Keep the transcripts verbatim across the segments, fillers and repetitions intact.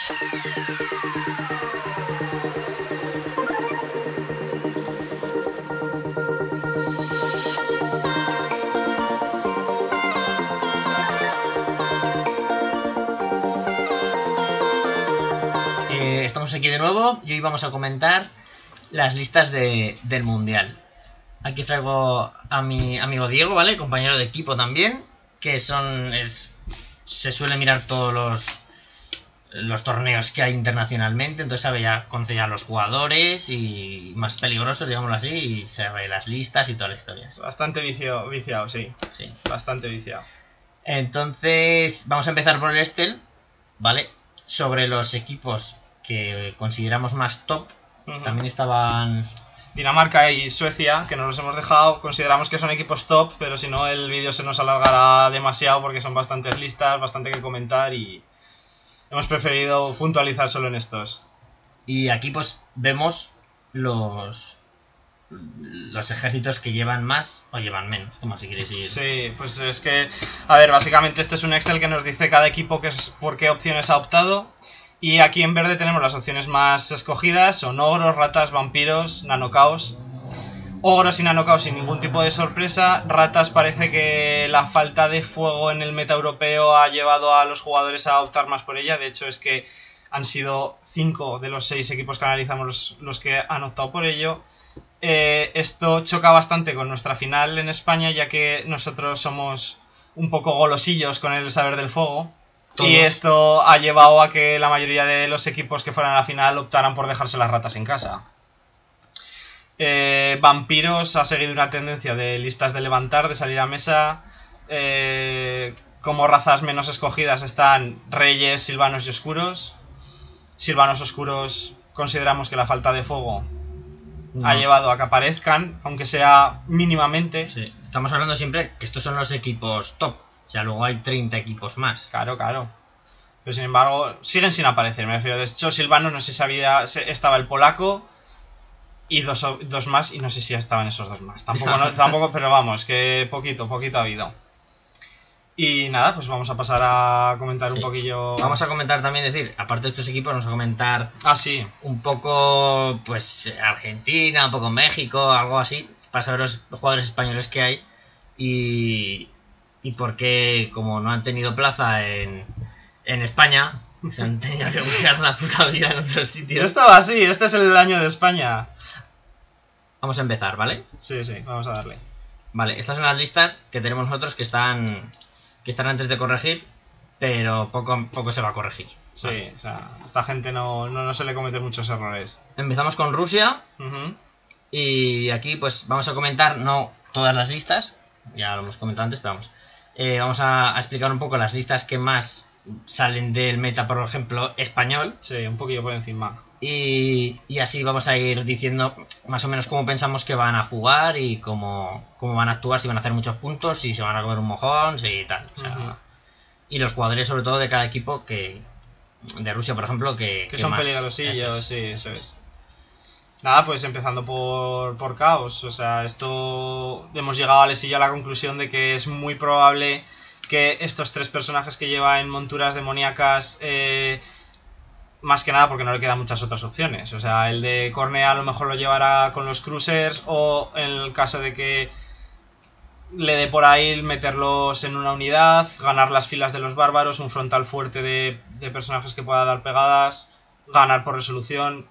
Eh, estamos aquí de nuevo y hoy vamos a comentar las listas de, del mundial. Aquí traigo a mi amigo Diego, ¿vale? Compañero de equipo también, que son es se suele mirar todos los los torneos que hay internacionalmente, entonces sabe ya, conoce ya los jugadores y más peligrosos, digámoslo así, y sabe las listas y toda la historia. Bastante vicio, viciado, sí. Sí. Bastante viciado. Entonces, vamos a empezar por el Estel, ¿vale? Sobre los equipos que consideramos más top, uh-huh. También estaban Dinamarca y Suecia, que nos los hemos dejado. Consideramos que son equipos top, pero si no el vídeo se nos alargará demasiado porque son bastantes listas, bastante que comentar y hemos preferido puntualizar solo en estos. Y aquí pues vemos los los ejércitos que llevan más o llevan menos, como si queréis ir. Sí, pues es que, a ver, básicamente este es un Excel que nos dice cada equipo que es por qué opciones ha optado. Y aquí en verde tenemos las opciones más escogidas, son ogros, ratas, vampiros, nanocaos. Ogros y nanocaos sin ningún tipo de sorpresa. Ratas parece que la falta de fuego en el meta europeo ha llevado a los jugadores a optar más por ella. De hecho es que han sido cinco de los seis equipos que analizamos los, los que han optado por ello. Eh, esto choca bastante con nuestra final en España, ya que nosotros somos un poco golosillos con el saber del fuego. Todos. Y esto ha llevado a que la mayoría de los equipos que fueran a la final optaran por dejarse las ratas en casa. Eh, Vampiros ha seguido una tendencia de listas de levantar, de salir a mesa. Eh, como razas menos escogidas están Reyes, Silvanos y Oscuros. Silvanos Oscuros consideramos que la falta de fuego no. ha llevado a que aparezcan, aunque sea mínimamente. Sí. Estamos hablando siempre que estos son los equipos top. O sea, luego hay treinta equipos más. Claro, claro. Pero sin embargo, siguen sin aparecer. Me refiero, de hecho, Silvano, no sé si había, estaba el polaco y dos, dos más, y no sé si estaban esos dos más. Tampoco, no, tampoco, pero vamos, que poquito, poquito ha habido. Y nada, pues vamos a pasar a comentar sí. un poquillo. Vamos a comentar también, decir, aparte de estos equipos, vamos a comentar ah, sí. un poco, pues, Argentina, un poco México, algo así, para saber los jugadores españoles que hay. Y... Y porque, como no han tenido plaza en, en España, se han tenido que buscar la puta vida en otros sitios. Esto va así, este es el año de España. Vamos a empezar, ¿vale? Sí, sí, vamos a darle. Vale, estas son las listas que tenemos nosotros que están que están antes de corregir, pero poco, poco se va a corregir. Sí, ¿vale? O sea, esta gente no, no, no se le cometen muchos errores. Empezamos con Rusia. Uh-huh. Y aquí pues vamos a comentar, no todas las listas, ya lo hemos comentado antes, pero vamos. Eh, vamos a, a explicar un poco las listas que más salen del meta, por ejemplo, español. Sí, un poquillo por encima. Y, y así vamos a ir diciendo más o menos cómo pensamos que van a jugar y cómo, cómo van a actuar, si van a hacer muchos puntos, si se van a comer un mojón, si tal. O sea, uh-huh. Y los jugadores, sobre todo, de cada equipo, que de Rusia, por ejemplo, que, que, que son más, peligrosillos, eso es. Sí, eso es. Nada, pues empezando por, por caos, o sea, esto hemos llegado a Lesillo a la conclusión de que es muy probable que estos tres personajes que lleva en monturas demoníacas, eh, más que nada porque no le quedan muchas otras opciones, o sea, el de Cornea a lo mejor lo llevará con los cruisers o en el caso de que le dé por ahí meterlos en una unidad, ganar las filas de los bárbaros, un frontal fuerte de, de personajes que pueda dar pegadas, ganar por resolución.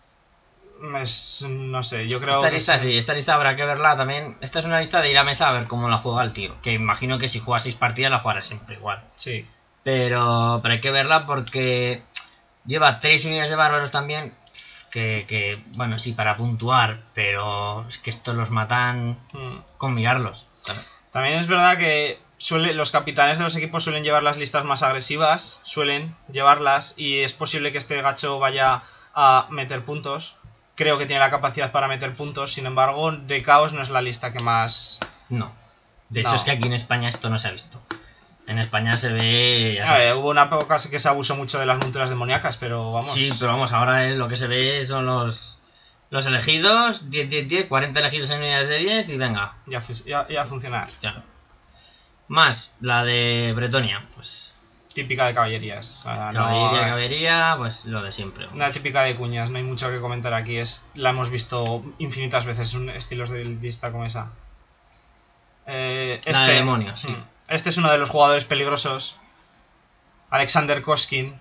Es, no sé, yo creo esta que lista sí. sí, esta lista habrá que verla también. Esta es una lista de ir a mesa a ver cómo la juega el tío, que imagino que si juega seis partidas la jugará siempre igual. Sí. Pero, pero hay que verla porque lleva tres unidades de bárbaros también, que, que bueno, sí, para puntuar, pero es que estos los matan mm. con mirarlos. ¿sabes? También es verdad que suele, los capitanes de los equipos suelen llevar las listas más agresivas, suelen llevarlas, y es posible que este gacho vaya a meter puntos. Creo que tiene la capacidad para meter puntos, sin embargo, de caos no es la lista que más... No. De hecho, no. es que aquí en España esto no se ha visto. En España se ve... Ya a ver, hubo una época que se abusó mucho de las monturas demoníacas, pero vamos... Sí, pero vamos, ahora es, lo que se ve son los los elegidos, diez, diez, diez, cuarenta elegidos en unidades de diez y venga. Ya, ya, ya a funcionar. Claro. Más la de Bretonia, pues... típica de caballerías. O sea, Caballería, no, caballería, pues lo de siempre. una típica de cuñas, no hay mucho que comentar aquí. Es, la hemos visto infinitas veces, un estilos de lista como esa. Eh, La de demonios, sí. Este es uno de los jugadores peligrosos. Alexander Koskin.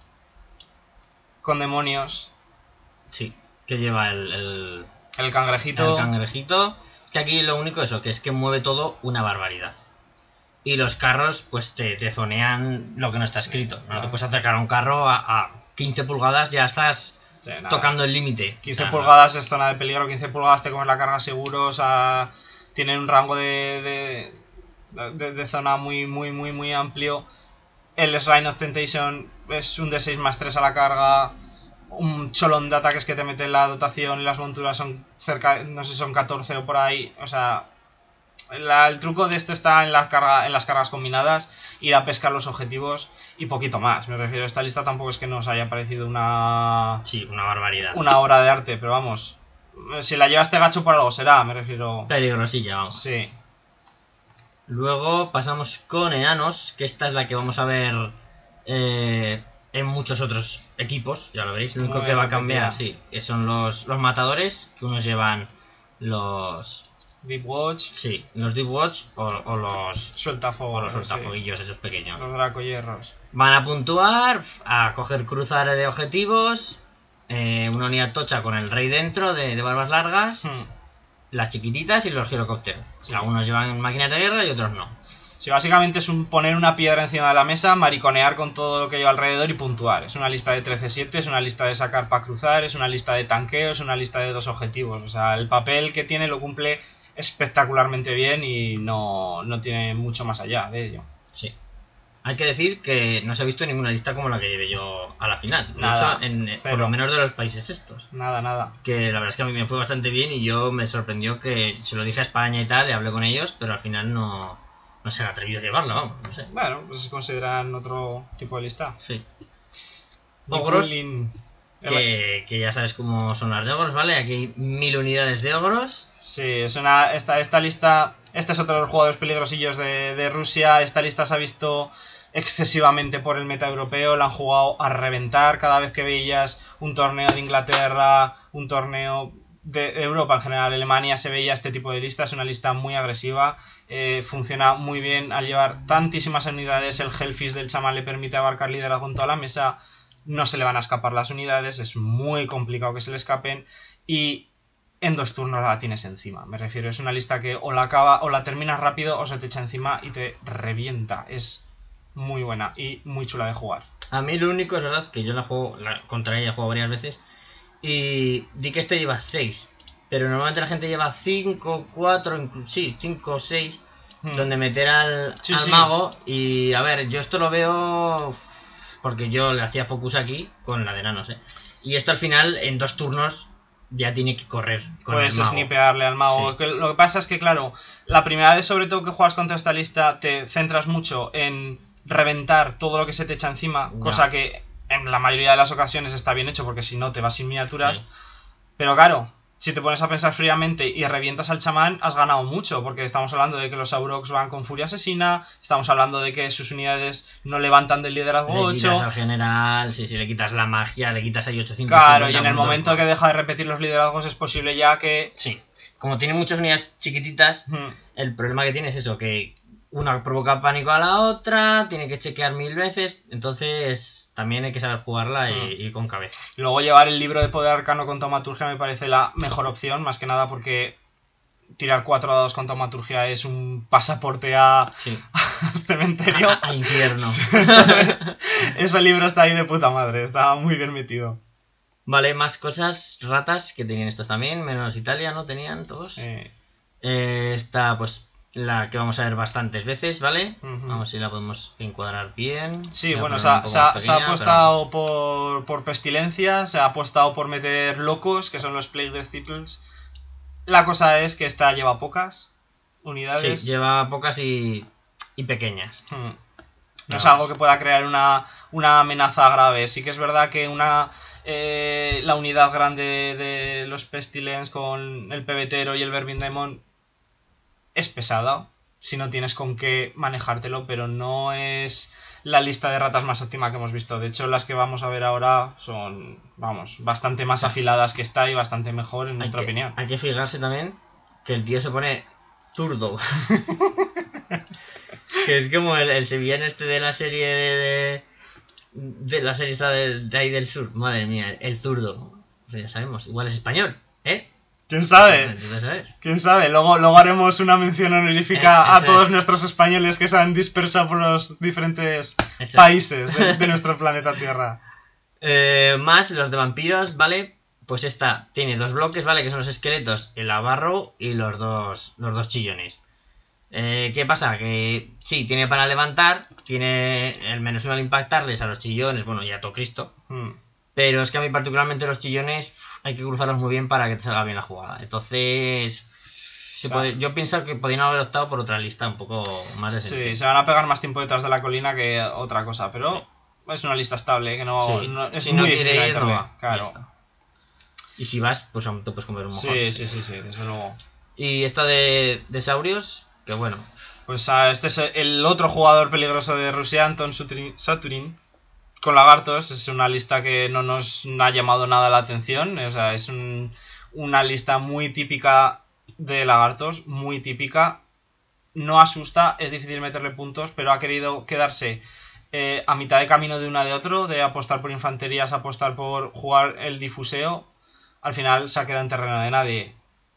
Con demonios. Sí, que lleva el, el, El cangrejito. el cangrejito. Es que aquí lo único eso, que es que mueve todo una barbaridad. Y los carros, pues te, te zonean lo que no está escrito. No te puedes acercar a un carro a, a quince pulgadas, ya estás sí, tocando el límite. quince o sea, pulgadas es zona de peligro, quince pulgadas te comes la carga seguro, o sea, tienen un rango de, de, de, de zona muy, muy, muy, muy amplio. El Shrine of Temptation es un D seis más tres a la carga. Un cholón de ataques que te mete en la dotación y las monturas son cerca, no sé si son catorce o por ahí, o sea... La, el truco de esto está en, la carga, en las cargas combinadas, ir a pescar los objetivos y poquito más. Me refiero, esta lista tampoco es que nos haya parecido una... Sí, una barbaridad. Una obra de arte, pero vamos, si la lleva este gacho por algo será, me refiero... Peligrosilla, vamos. Sí. Luego pasamos con enanos, que esta es la que vamos a ver eh, en muchos otros equipos, ya lo veréis. Lo único Muy que va a repetida. cambiar, sí, que son los, los matadores, que unos llevan los... Deep Watch. Sí, los Deep Watch o, o los... Sueltafuegos. O los sueltafueguillos, sí. Esos pequeños. Los dracohierros. Van a puntuar, a coger cruzar de objetivos, eh, una unidad tocha con el rey dentro de, de barbas largas, Hmm. las chiquititas y los girocópteros. Sí. Algunos llevan máquinas de guerra y otros no. Sí, básicamente es un poner una piedra encima de la mesa, mariconear con todo lo que lleva alrededor y puntuar. Es una lista de trece siete, es una lista de sacar para cruzar, es una lista de tanqueo, es una lista de dos objetivos. O sea, el papel que tiene lo cumple espectacularmente bien y no, no tiene mucho más allá de ello. Sí. Hay que decir que no se ha visto ninguna lista como la que llevé yo a la final. De Nada, hecho, en, por cero. lo menos de los países estos. Nada, nada. Que la verdad es que a mí me fue bastante bien y yo me sorprendió que se lo dije a España y tal, y hablé con ellos, pero al final no, no se han atrevido a llevarla, vamos, no sé. Bueno, pues se consideran otro tipo de lista. Sí. Ogros, Nikulin. que, que ya sabes cómo son las de ogros, ¿vale? Aquí hay mil unidades de ogros. Sí, es una, esta, esta lista, este es otro de los jugadores peligrosillos de, de Rusia. Esta lista se ha visto excesivamente por el meta europeo, la han jugado a reventar cada vez que veías un torneo de Inglaterra, un torneo de Europa en general, Alemania, se veía este tipo de lista. Es una lista muy agresiva, eh, funciona muy bien al llevar tantísimas unidades. El Hellfist del chamán le permite abarcar liderazgo en toda la mesa, no se le van a escapar las unidades, es muy complicado que se le escapen y en dos turnos la tienes encima. Me refiero, es una lista que o la acaba o la terminas rápido o se te echa encima y te revienta. Es muy buena y muy chula de jugar. A mí lo único es verdad que yo la juego, la, contra ella he jugado varias veces y di que este lleva seis, pero normalmente la gente lleva cinco, cuatro, sí, cinco o seis, hmm. donde meter al, sí, al sí. mago. Y a ver, yo esto lo veo porque yo le hacía focus aquí con la de enanos, ¿eh? Y esto al final en dos turnos ya tiene que correr con Puedes el mago. snipearle al mago. Sí. Lo que pasa es que, claro, la primera vez sobre todo que juegas contra esta lista te centras mucho en reventar todo lo que se te echa encima, no. cosa que en la mayoría de las ocasiones está bien hecho porque si no te vas sin miniaturas. Sí. Pero claro, si te pones a pensar fríamente y revientas al chamán, has ganado mucho, porque estamos hablando de que los Aurochs van con furia asesina, estamos hablando de que sus unidades no levantan del liderazgo le ocho. quitas al general, sí, sí, le quitas la magia, le quitas ahí ochocientos. Claro, y en el momento que deja de repetir los liderazgos es posible ya que... Sí, como tiene muchas unidades chiquititas, Hmm. el problema que tiene es eso, que una provoca pánico a la otra, tiene que chequear mil veces, entonces también hay que saber jugarla y, Mm. y con cabeza. Luego llevar el libro de poder arcano con taumaturgia me parece la mejor opción, más que nada porque tirar cuatro dados con taumaturgia es un pasaporte a... Sí. al cementerio. Al infierno. Ese libro está ahí de puta madre, está muy bien metido. Vale, más cosas ratas que tenían estos también, menos Italia, ¿no? Tenían todos. Eh, Eh, esta, pues, la que vamos a ver bastantes veces, ¿vale? Ujú. Vamos a ver si la podemos encuadrar bien. Sí, Voy a bueno, poner se un ha, poco se ha- más se ha pequeña, apostado por, por pestilencia, se ha apostado por meter locos, que son los Plague Disciples. La cosa es que esta lleva pocas pero- unidades. Sí, lleva pocas y, y pequeñas. Hmm. No No, es algo pues- que pueda crear una, una amenaza grave. Sí que es verdad que una eh, la unidad grande de los Pestilence con el pebetero y el Verbin Demon es pesada si no tienes con qué manejártelo, pero no es la lista de ratas más óptima que hemos visto. De hecho, las que vamos a ver ahora son, vamos, bastante más afiladas que esta y bastante mejor en nuestra hay que, opinión. Hay que fijarse también que el tío se pone zurdo. Que es como el, el sevillano este de la serie de... De, de la serie esta de, de ahí del sur. Madre mía, el, el zurdo. Pues ya sabemos, igual es español, ¿eh? ¿Quién sabe? ¿Sabes? ¿Quién sabe? Luego, luego haremos una mención honorífica eh, a todos es. nuestros españoles que se han dispersado por los diferentes Eso países de, de nuestro planeta Tierra. Eh, más los de vampiros, ¿vale? Pues esta tiene dos bloques, ¿vale? Que son los esqueletos, el abarro y los dos, los dos chillones. Eh, ¿Qué pasa? Que sí, tiene para levantar, tiene el menos uno al impactarles a los chillones, bueno, y a todo Cristo. Hmm. Pero es que a mí particularmente los chillones uf, hay que cruzarlos muy bien para que te salga bien la jugada. Entonces, se O sea, puede, yo pienso que podrían haber optado por otra lista un poco más decente. Sí, se van a pegar más tiempo detrás de la colina que otra cosa, pero Sí. es una lista estable, que no, Sí. no- es Si muy no difícil quiere ir, meterle, no va. Ya claro. está. Y si vas, pues aún te puedes comer un mojón. Sí, sí, sí, sí, desde luego. Y esta de, de Saurios, que bueno, Pues ah, este es el otro jugador peligroso de Rusia, Anton Saturin, Saturin, con lagartos. Es una lista que no nos ha llamado nada la atención. O sea, es un- una lista muy típica de lagartos, muy típica. No asusta, es difícil meterle puntos, pero ha querido quedarse eh, a mitad de camino de una de otro, de apostar por infanterías, apostar por jugar el difuseo. Al final se ha quedado en terreno de nadie.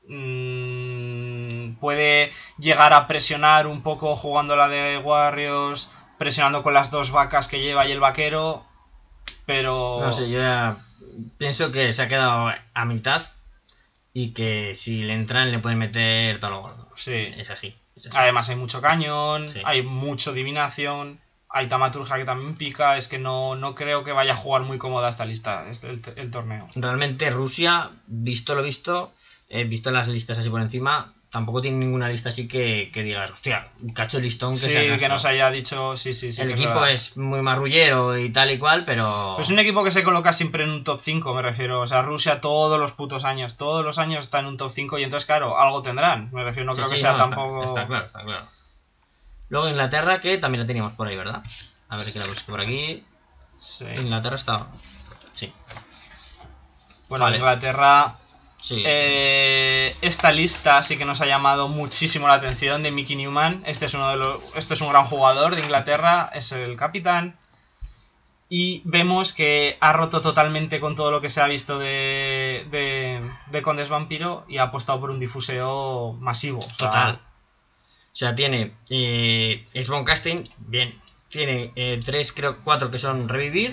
Mm, puede llegar a presionar un poco jugando la de Warriors, presionando con las dos vacas que lleva y el vaquero, pero... no sé, yo ya pienso que se ha quedado a mitad y que si le entran le pueden meter todo lo gordo. Sí. Es así. Es así. Además hay mucho cañón, Sí. hay mucho adivinación, hay tamaturgia que también pica. Es que no, no creo que vaya a jugar muy cómoda esta lista, este, el, el torneo. Realmente Rusia, visto lo visto, eh, visto las listas así por encima, tampoco tiene ninguna lista así que, que digas, hostia, un cacho de listón que Sí, se ha que gastado. nos haya dicho, sí, sí, sí. El que equipo verdad. es muy marrullero y tal y cual, pero... Es un equipo que se coloca siempre en un top cinco, me refiero. O sea, Rusia todos los putos años, todos los años está en un top cinco y entonces, claro, algo tendrán. Me refiero, no Sí, creo que sí, sea no, está- tampoco... Está, claro, está claro. Luego Inglaterra, que también la teníamos por ahí, ¿verdad? A ver, que la busco por aquí. Sí. Inglaterra está... Sí, Bueno, Vale. Inglaterra... sí. Eh, esta lista sí que nos ha llamado muchísimo la atención, de Mickey Newman. Este es uno de los, este es un gran jugador de Inglaterra, es el capitán. Y vemos que ha roto totalmente con todo lo que se ha visto de, de, de Condes Vampiro y ha apostado por un difuseo masivo. O sea, Total. O sea, tiene eh, Spawn Casting, bien. Tiene eh, tres, creo, cuatro que son revivir.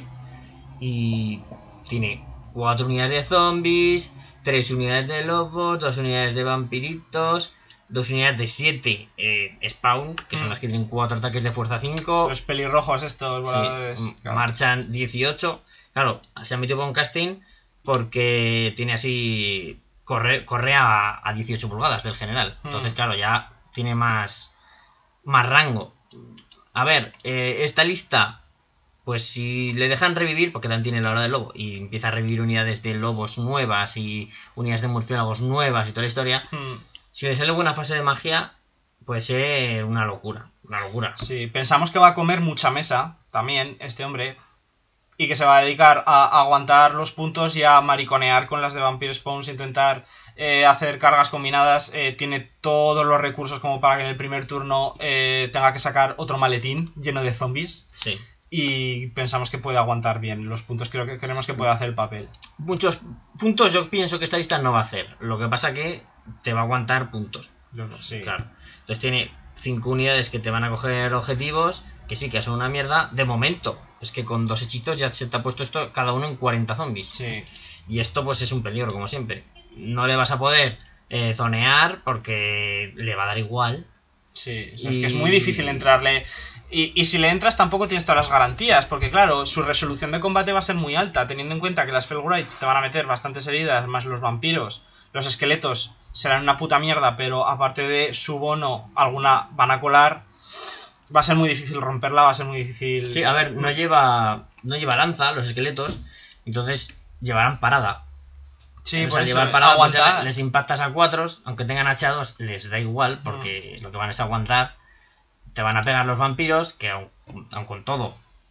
Y tiene cuatro unidades de zombies, tres unidades de lobos, dos unidades de vampiritos, dos unidades de siete eh, spawn, que son Mm. las que tienen cuatro ataques de fuerza cinco. Los pelirrojos estos, Sí, voladores. m- claro. marchan dieciocho. Claro, se ha metido con casting porque tiene así. Corre, corre a, a dieciocho pulgadas del general. Entonces, Mm. claro, ya tiene más. Más rango. A ver, eh, esta lista. Pues si le dejan revivir, porque también tiene la hora del lobo, y empieza a revivir unidades de lobos nuevas y unidades de murciélagos nuevas y toda la historia. Hmm. Si le sale buena fase de magia, puede ser una locura. Una locura. Sí, pensamos que va a comer mucha mesa también este hombre y que se va a dedicar a, a aguantar los puntos y a mariconear con las de Vampire Spawns, intentar eh, hacer cargas combinadas. Eh, tiene todos los recursos como para que en el primer turno eh, tenga que sacar otro maletín lleno de zombies Sí. y pensamos que puede aguantar bien los puntos. Creo que creemos que puede hacer el papel. Muchos puntos yo pienso que esta lista no va a hacer. Lo que pasa que te va a aguantar puntos. Yo- sí. Claro. Entonces tiene cinco unidades que te van a coger objetivos, que sí, que son una mierda. De momento, es que con dos hechizos ya se te ha puesto esto cada uno en cuarenta zombies. Sí. Y esto pues es un peligro, como siempre. No le vas a poder eh, zonear porque le va a dar igual. Sí, o sea, Y- es que es muy difícil entrarle. Y, y si le entras tampoco tienes todas las garantías, porque claro, su resolución de combate va a ser muy alta, teniendo en cuenta que las Felwrights te van a meter bastantes heridas, más los vampiros, los esqueletos serán una puta mierda, pero aparte de su bono, alguna van a colar. Va a ser muy difícil romperla, va a ser muy difícil... Sí, a ver, no lleva no lleva lanza los esqueletos, entonces llevarán parada. Sí, Entonces, por al eso, llevar parada, pues, aguantar. ya les impactas a cuatro, aunque tengan H dos, les da igual, porque lo que van es aguantar. Te van a pegar los vampiros, que aun, aun con todo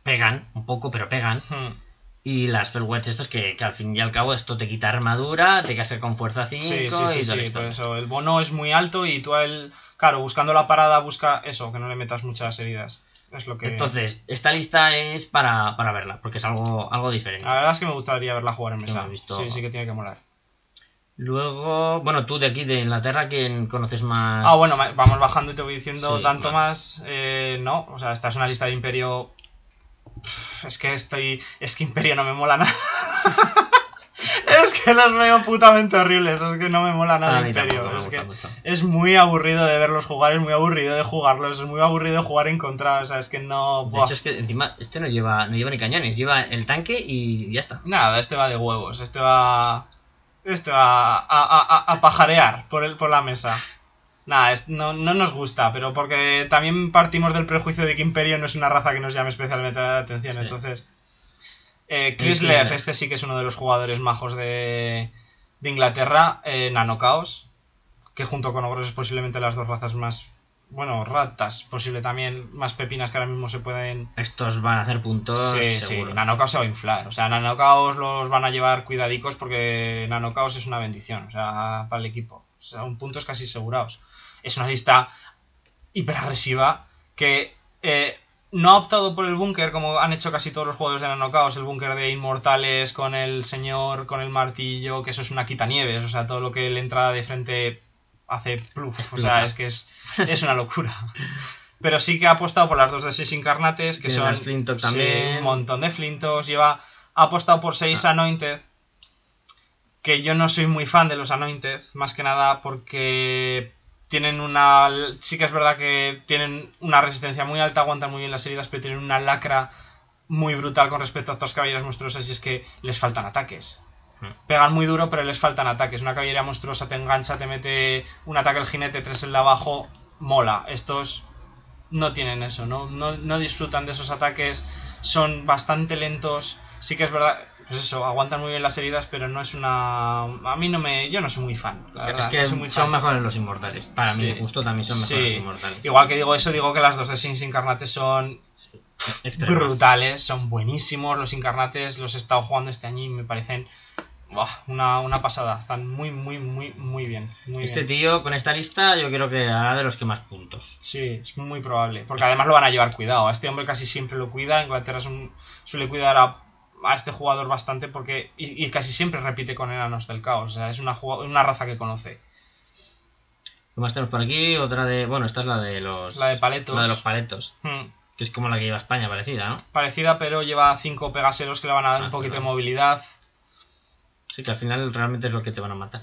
pegan un poco, pero pegan. Hmm. Y las Fellwets estos que, que al fin y al cabo esto te quita armadura, te queda con fuerza cinco Sí, sí, sí, y sí, todo por esto. eso. El bono es muy alto y tú a él, claro, buscando la parada busca eso, que no le metas muchas heridas. Es lo que... Entonces, esta lista es para, para verla, porque es algo, algo diferente. La verdad es que me gustaría verla jugar en Sí, mesa. me he visto- Sí, sí que tiene que molar. Luego, bueno, tú de aquí, de Inglaterra, ¿quién conoces más? Ah, bueno, ma- vamos bajando y te voy diciendo Sí, tanto vale. más. Eh, no, o sea, esta es una lista de Imperio. Pff, Es que estoy. Es que Imperio no me mola nada. Es que los veo putamente horribles. Es que no me mola nada A mí Imperio. tampoco me Es gusta que mucho. es muy aburrido de verlos jugar, es muy aburrido de jugarlos, es muy aburrido de jugar en contra. O sea, es que no. De buah. hecho, es que encima este no lleva, no lleva ni cañones, lleva el tanque y ya está. Nada, este va de huevos. Este va. Este va a, a, a- a pajarear por, el, por la mesa. Nada, es- no, no nos gusta, pero porque también partimos del prejuicio de que Imperio no es una raza que nos llame especialmente la atención. Sí. Entonces, eh, Chrysler, Chrysler. este sí que es uno de los jugadores majos de, de Inglaterra. Eh, Nanochaos, que junto con Ogros es posiblemente las dos razas más. Bueno, ratas, posible también, más pepinas que ahora mismo se pueden. Estos van a hacer puntos Sí, seguro. sí, Nanochaos se va a inflar. O sea, Nanochaos los van a llevar cuidadicos porque Nanochaos es una bendición, o sea, para el equipo. O sea, un punto es casi asegurados. Es una lista hiperagresiva que eh, no ha optado por el búnker como han hecho casi todos los jugadores de Nanochaos, el búnker de Inmortales con el señor, con el martillo, que eso es una quitanieves, o sea, todo lo que le entra de frente hace pluf, o sea, Explota. es que es, es una locura. Pero sí que ha apostado por las dos de seis incarnates, que De son las Flintock sí, también. un montón de Flintos. Lleva, ha apostado por seis Ah. Anointed, que yo no soy muy fan de los Anointed, más que nada porque tienen una... Sí que es verdad que tienen una resistencia muy alta, aguantan muy bien las heridas, pero tienen una lacra muy brutal con respecto a otras caballeras monstruosas y es que les faltan ataques. Pegan muy duro, pero les faltan ataques. Una caballería monstruosa te engancha, te mete un ataque al jinete, tres el de abajo, mola. Estos no tienen eso, ¿no? No, no disfrutan de esos ataques, son bastante lentos. Sí que es verdad, pues eso, aguantan muy bien las heridas, pero no es una... A mí no me... Yo no soy muy fan, la verdad, Es que no soy muy son fan. mejores los inmortales. Para Sí. mi gusto también son mejores los Sí. inmortales. Igual que digo eso, digo que las dos de Sins Incarnates son Extremas. brutales, son buenísimos. Los Incarnates los he estado jugando este año y me parecen buah, una, una pasada. Están muy, muy, muy, muy bien. Muy Este bien. tío con esta lista yo creo que hará de los que más puntos. Sí, es muy probable. Porque además lo van a llevar cuidado. A este hombre casi siempre lo cuida. Inglaterra es un- suele cuidar a, a este jugador bastante porque y, y casi siempre repite con enanos del caos. O sea, es una, jugado- una raza que conoce. ¿Qué más tenemos por aquí? Otra de... Bueno, esta es la de los... La de paletos. La de los paletos. Hmm. Que es como la que lleva España, parecida, ¿no? Parecida, pero lleva cinco pegaseros que le van a dar Ah, un poquito claro. de movilidad. Sí, que al final realmente es lo que te van a matar.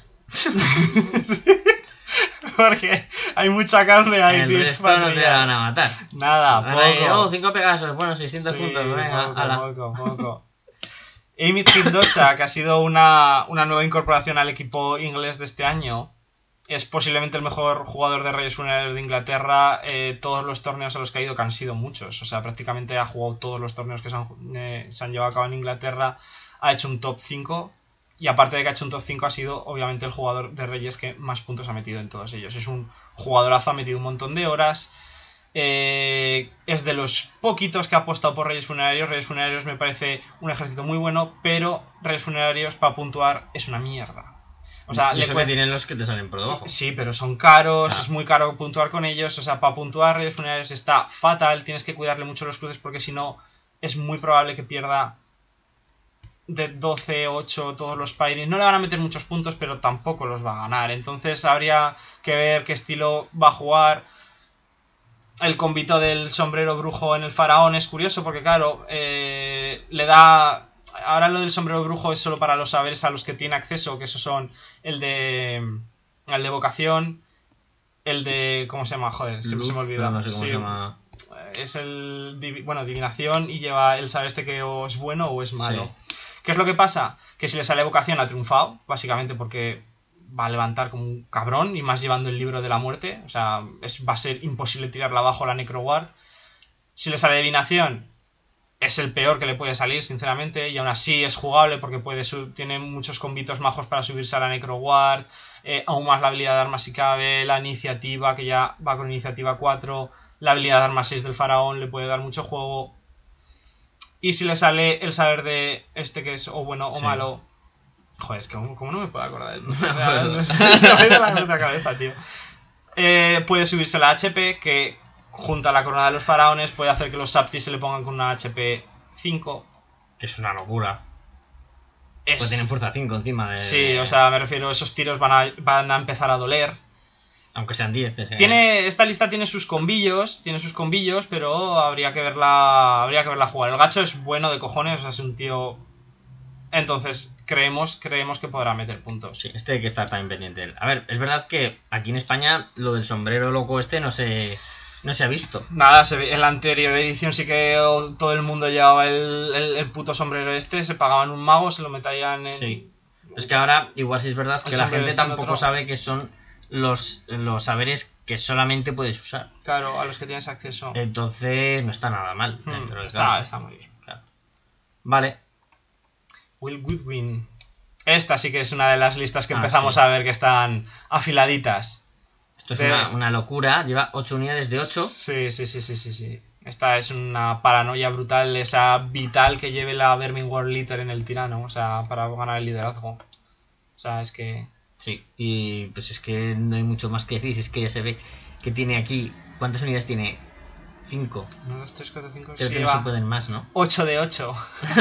Porque hay mucha carne ahí, El tío, resto para no te pillar. van a matar. Nada, Van ahí, poco. oh, cinco Pegasos, bueno, seiscientos Sí, puntos, venga, poco, ala. poco, poco. Amy Hindocha, que ha sido una, una nueva incorporación al equipo inglés de este año, es posiblemente el mejor jugador de Reyes Funerarios de Inglaterra. Eh, todos los torneos a los que ha ido, que han sido muchos, o sea, prácticamente ha jugado todos los torneos que se han, eh, se han llevado a cabo en Inglaterra, ha hecho un top cinco. Y aparte de que ha hecho un top cinco, ha sido obviamente el jugador de Reyes que más puntos ha metido en todos ellos. Es un jugadorazo, ha metido un montón de horas. Eh, es de los poquitos que ha apostado por Reyes Funerarios. Reyes Funerarios me parece un ejército muy bueno, pero Reyes Funerarios para puntuar es una mierda. O sea, Y le eso que cue- tienen los que te salen por debajo. Sí, pero son caros, Ah. es muy caro puntuar con ellos. O sea, para puntuar Reyes Funerarios está fatal. Tienes que cuidarle mucho los cruces porque si no es muy probable que pierda de doce, ocho todos los Pyrings. No le van a meter muchos puntos, pero tampoco los va a ganar. Entonces habría que ver qué estilo va a jugar. El combito del sombrero brujo en el faraón es curioso porque, claro, eh, le da... Ahora lo del sombrero brujo es solo para los saberes a los que tiene acceso, que esos son el de... El de vocación, el de... ¿Cómo se llama? Joder, siempre Luz, se me olvida. pero no sé cómo Sí, se llama. es el... divi- Bueno, adivinación y lleva el saber este que o es bueno o es malo. Sí. ¿Qué es lo que pasa? Que si le sale vocación ha triunfado, básicamente porque va a levantar como un cabrón y más llevando el libro de la muerte. O sea, es, va a ser imposible tirarla abajo la Necroward. Si le sale adivinación, es el peor que le puede salir, sinceramente, y aún así es jugable porque puede sub- tiene muchos combitos majos para subirse a la Necroward, eh, aún más la habilidad de armas si cabe, la iniciativa, que ya va con iniciativa cuatro, la habilidad de armas seis del faraón le puede dar mucho juego. Y si le sale el saber de este que es o bueno o Sí. malo... Joder, es que como, como no me puedo acordar. No No sé, me o sea, acuerdo. no sé, se me ha ido la puta cabeza, tío. Eh, puede subirse la H P, que junto a la corona de los faraones puede hacer que los Saptis se le pongan con una H P cinco. Que es una locura. Es... Pues tienen fuerza cinco encima de... Sí, o sea, me refiero, esos tiros van a, van a empezar a doler. Aunque sean diez. Es, Tiene, esta lista tiene sus combillos, tiene sus combillos, pero habría que verla, habría que verla jugar. El gacho es bueno de cojones, o sea, es un tío... Entonces, creemos, creemos que podrá meter puntos. Sí, este hay que estar también pendiente. A ver, es verdad que aquí en España lo del sombrero loco este no se, no se ha visto. Nada, se ve- en la anterior edición sí que todo el mundo llevaba el, el, el puto sombrero este, se pagaban un mago, se lo metían en... Sí. Es que ahora igual sí es verdad El que la sombrero gente está en tampoco otro. sabe que son los, los saberes que solamente puedes usar. Claro, a los que tienes acceso. Entonces no está nada mal. Hmm, dentro de está, claro. está muy bien. Claro. Vale. Will Goodwin. Esta sí que es una de las listas que Ah, empezamos sí. a ver que están afiladitas. Esto es De- una, una locura. Lleva ocho unidades de ocho. Sí, sí, sí, sí, sí, sí. Esta es una paranoia brutal, esa vital que lleve la Vermin World Leader en el tirano, o sea, para ganar el liderazgo. O sea, es que... Sí. Y pues es que no hay mucho más que decir. Es que ya se ve que tiene aquí... ¿Cuántas unidades tiene? cinco. uno, dos, tres, cuatro, cinco, Creo sí, que no va. se pueden más, ¿no? ocho de ocho.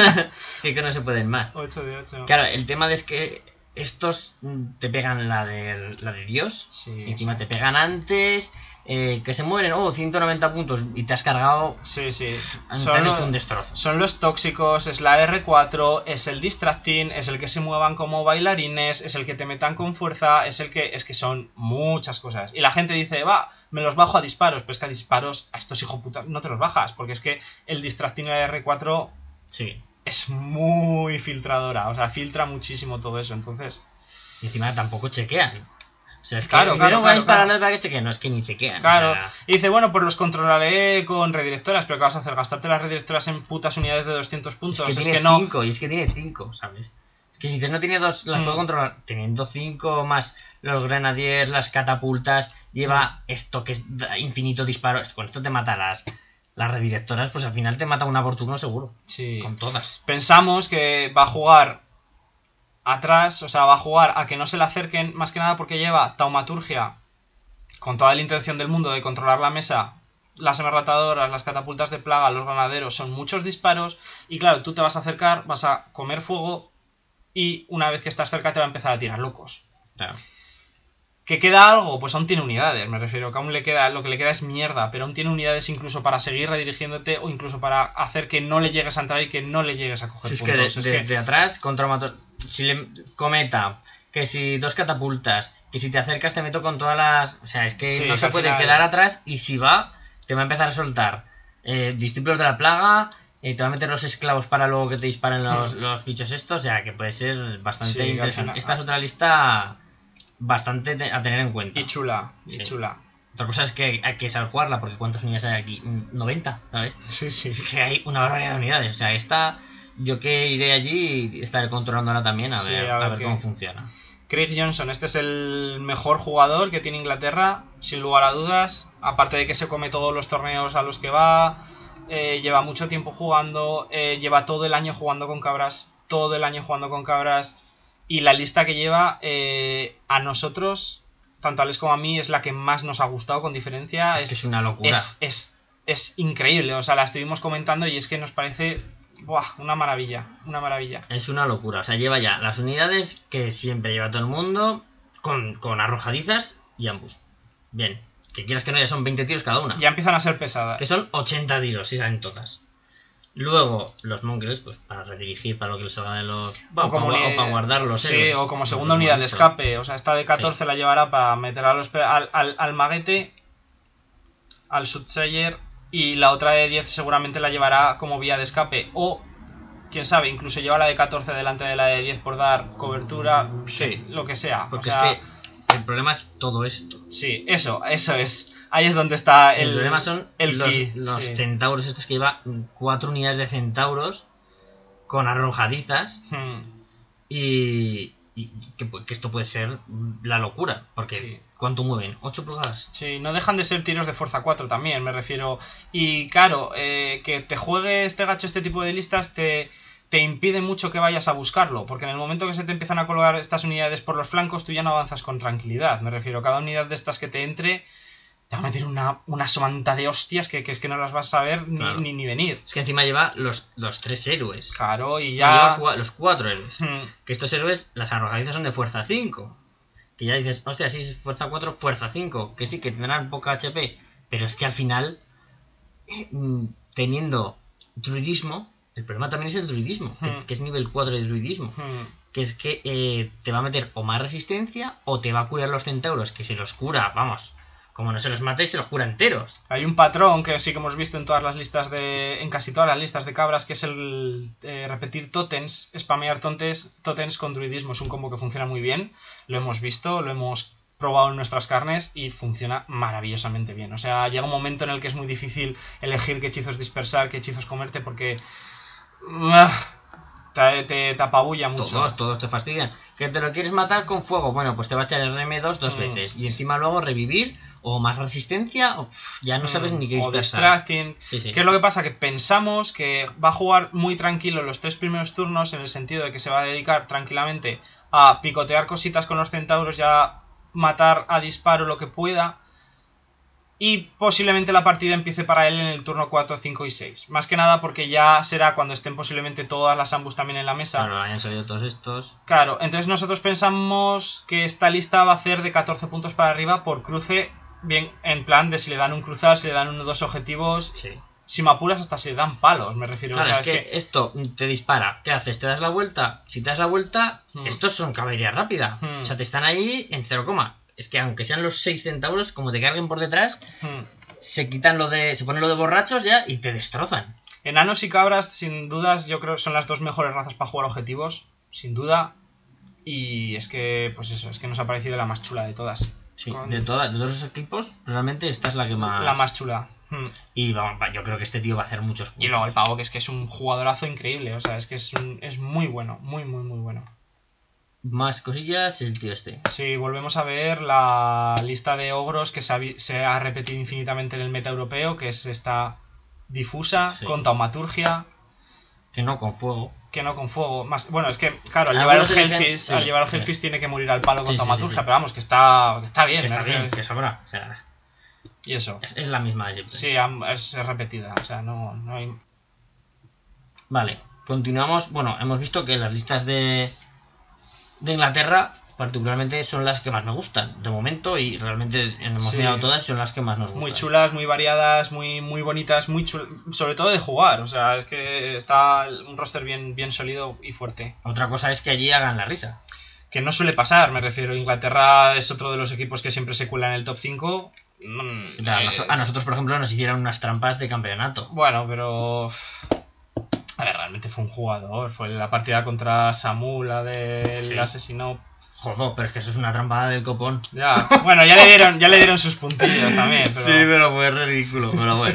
Creo que no se pueden más. ocho de ocho. Claro, el tema es que estos mm, te pegan la de, la de Dios. Sí, Encima sí. te pegan antes. Eh, que se mueren, oh, ciento noventa puntos. Y te has cargado. Sí, sí. Te Son han los, hecho un destrozo. son los tóxicos, es la R cuatro, es el distracting, es el que se muevan como bailarines, es el que te metan con fuerza, es el que... Es que son muchas cosas. Y la gente dice, va, me los bajo a disparos. Pues que a disparos a estos hijoputas no te los bajas. Porque es que el distracting y la R cuatro Sí. es muy filtradora. O sea, filtra muchísimo todo eso. Entonces... Y encima tampoco chequean. O sea, es que Claro, claro, no voy a claro, dispararles claro. para que chequeen. No, es que ni chequean. Claro, O sea, y dice, bueno, pues los controlaré con redirectoras, pero ¿qué vas a hacer? ¿Gastarte las redirectoras en putas unidades de doscientos es puntos? que Es tiene que no. cinco. Y es que tiene cinco, ¿sabes? Es que si dices no tiene dos, las Mm. puedo controlar. Teniendo cinco más los grenadiers, las catapultas. Lleva esto que es da- infinito disparo. Con esto te mata las, las redirectoras. Pues al final te mata una por turno seguro. Sí. Con todas. Pensamos que va a jugar atrás, o sea, va a jugar a que no se le acerquen, más que nada porque lleva taumaturgia con toda la intención del mundo de controlar la mesa. Las amarratadoras, las catapultas de plaga, los granaderos, son muchos disparos. Y claro, tú te vas a acercar, vas a comer fuego. Y una vez que estás cerca te va a empezar a tirar locos. Claro. ¿Que queda algo? Pues aún tiene unidades, me refiero, que aún le queda, lo que le queda es mierda, pero aún tiene unidades incluso para seguir redirigiéndote o incluso para hacer que no le llegues a entrar y que no le llegues a coger Si es que puntos. de- Es desde que- atrás, contra mato- si le cometa, que si dos catapultas, que si te acercas te meto con todas las... O sea, es que Sí, no que se al puede final- quedar atrás y si va, te va a empezar a soltar eh, discípulos de la plaga, eh, te va a meter los esclavos para luego que te disparen los, Hmm. los bichos estos, o sea, que puede ser bastante Sí, que al interesante. final- Esta es otra lista bastante te- a tener en cuenta. Y chula, y Sí. chula. Otra cosa es que hay que saber jugarla, porque ¿cuántas unidades hay aquí? Mm, noventa, ¿sabes? Sí, sí. Es que hay una barbaridad de unidades. O sea, esta, yo que iré allí y estaré controlándola también a Sí, ver, a a ver ver qué. cómo funciona. Craig Johnson, este es el mejor jugador que tiene Inglaterra, sin lugar a dudas. Aparte de que se come todos los torneos a los que va, eh, lleva mucho tiempo jugando, eh, lleva todo el año jugando con cabras, todo el año jugando con cabras. Y la lista que lleva eh, a nosotros, tanto a Alex como a mí, es la que más nos ha gustado con diferencia. Es que es una locura. Es, es, es increíble, o sea, la estuvimos comentando y es que nos parece buah, una maravilla, una maravilla. Es una locura. O sea, lleva ya las unidades que siempre lleva todo el mundo con, con arrojadizas y ambos. Bien. Que quieras que no, ya son veinte tiros cada una. Ya empiezan a ser pesadas. Que son ochenta tiros, si salen todas. Luego, los mongrels, pues para redirigir, para lo que les salga de los... O como para, uni- para guardarlos. Sí, héroes. o como Los segunda unidad de hemos visto. escape. O sea, esta de catorce la llevará para meter a los pe- al, al, al maguete, al Soothsayer, y la otra de diez seguramente la llevará como vía de escape. O, quién sabe, incluso lleva la de catorce delante de la de diez por dar cobertura, Sí. lo que sea. Porque o sea, es que el problema es todo esto. sí, eso, eso es. Ahí es donde está el, El, problema son el los, key, los sí. centauros estos que lleva cuatro unidades de centauros con arrojadizas Hmm. y, y que, que esto puede ser la locura, porque Sí. ¿cuánto mueven? ¿ocho pulgadas? Sí, no dejan de ser tiros de fuerza cuatro también, me refiero. Y claro, eh, que te juegue este gacho este tipo de listas te, te impide mucho que vayas a buscarlo, porque en el momento que se te empiezan a colgar estas unidades por los flancos, tú ya no avanzas con tranquilidad. Me refiero, cada unidad de estas que te entre te va a meter una, una somanta de hostias que, que es que no las vas a ver ni, Claro. ni, ni venir. Es que encima lleva los, los tres héroes. Claro, y No, lleva ya... cua- los cuatro héroes. Hmm, Que estos héroes, las arrojadizas son de fuerza cinco. Que ya dices, hostia, sí, es fuerza cuatro, fuerza cinco. Que sí, que tendrán poca H P. Pero es que al final, mm, teniendo druidismo, el problema también es el druidismo. Que, Hmm. que es nivel cuatro de druidismo. hmm. Que es que eh, te va a meter o más resistencia o te va a curar los centauros. Que se los cura, vamos. Como no se los matéis, se los cura enteros. Hay un patrón que sí que hemos visto en todas las listas de... En casi todas las listas de cabras, que es el eh, repetir totems, spamear tontes, totems con druidismo. Es un combo que funciona muy bien. Lo hemos visto, lo hemos probado en nuestras carnes y funciona maravillosamente bien. O sea, llega un momento en el que es muy difícil elegir qué hechizos dispersar, qué hechizos comerte, porque... ¡ah! Te, te, te apabulla mucho. Todos, todos te fastidian. Que te lo quieres matar con fuego. Bueno, pues te va a echar el R M dos dos Mm. veces. Y encima luego revivir o más resistencia. O, pff, ya no sabes ni qué O dispersar. distracting. Sí, sí. ¿Qué es lo que pasa? Que pensamos que va a jugar muy tranquilo los tres primeros turnos, en el sentido de que se va a dedicar tranquilamente a picotear cositas con los centauros y a matar a disparo lo que pueda. Y posiblemente la partida empiece para él en el turno cuatro, cinco y seis. Más que nada porque ya será cuando estén posiblemente todas las ambus también en la mesa. Claro, hayan salido todos estos. Claro, entonces nosotros pensamos que esta lista va a hacer de catorce puntos para arriba por cruce. Bien, en plan de si le dan un cruzar, si le dan uno o dos objetivos. Sí. Si me apuras hasta se le dan palos, me refiero. Claro, o sea, es, que, esto te dispara. ¿Qué haces? ¿Te das la vuelta? Si te das la vuelta, Hmm. estos son caballería rápida. Hmm. O sea, te están ahí en cero coma. Es que aunque sean los seis centauros, como te carguen por detrás, Hmm. se quitan lo de. Se ponen lo de borrachos ya y te destrozan. Enanos y cabras, sin dudas, yo creo que son las dos mejores razas para jugar objetivos, sin duda. Y es que, pues eso, es que nos ha parecido la más chula de todas. Sí, Con- de, toda- de todos los equipos, realmente esta es la que más. La más chula. Hmm. Y vamos, va, yo creo que este tío va a hacer muchos puntos. Y luego el pavo, que es que es un jugadorazo increíble, o sea, es que es, un- es muy bueno, muy, muy, muy bueno. Más cosillas, el tío este. Si volvemos a ver la lista de ogros que se ha, vi- se ha repetido infinitamente en el meta europeo, que es esta difusa, Sí. con taumaturgia, Que no con fuego. que no con fuego. Más, bueno, es que, claro, al Ah, llevar el bueno, se eligen- Hellfist, sí, al llevar el sí. Hellfist tiene que morir al palo con Sí, sí, sí, taumaturgia, sí. pero vamos, que está, que está bien. Que está me bien, refiero. que sobra. O sea, Y eso. es, es la misma de siempre. Sí, am- es repetida, o sea, no, no hay... Vale, continuamos. Bueno, hemos visto que las listas de, de Inglaterra, particularmente, son las que más me gustan de momento. Y realmente hemos Sí. mirado todas y son las que más nos gustan. Muy chulas, muy variadas, muy, muy bonitas, muy chul... sobre todo de jugar, o sea, es que está un roster bien, bien sólido y fuerte. Otra cosa es que allí hagan la risa. Que no suele pasar, me refiero. Inglaterra es otro de los equipos que siempre se cuela en el top cinco. Mm, A, eh, noso- a nosotros, por ejemplo, nos hicieron unas trampas de campeonato. Bueno, pero... A ver, realmente fue un jugador. Fue la partida contra Samu, la del Sí. asesino. Joder, pero es que eso es una trampada del copón. Ya, bueno, ya le dieron, ya le dieron sus puntillos también, pero... pero fue ridículo, pero bueno.